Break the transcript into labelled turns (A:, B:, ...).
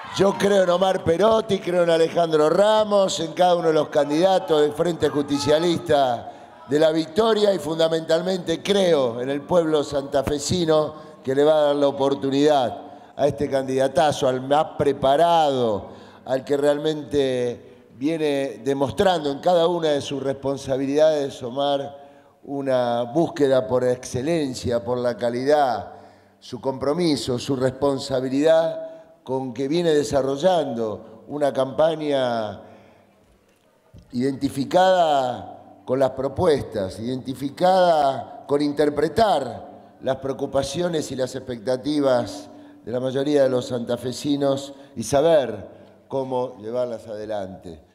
A: Yo creo en Omar Perotti, creo en Alejandro Ramos, en cada uno de los candidatos del Frente Justicialista de la Victoria y fundamentalmente creo en el pueblo santafesino que le va a dar la oportunidad a este candidatazo, al más preparado, al que realmente viene demostrando en cada una de sus responsabilidades, Omar, una búsqueda por excelencia, por la calidad, su compromiso, su responsabilidad con que viene desarrollando una campaña identificada con las propuestas, identificada con interpretar las preocupaciones y las expectativas de la mayoría de los santafesinos y saber cómo llevarlas adelante.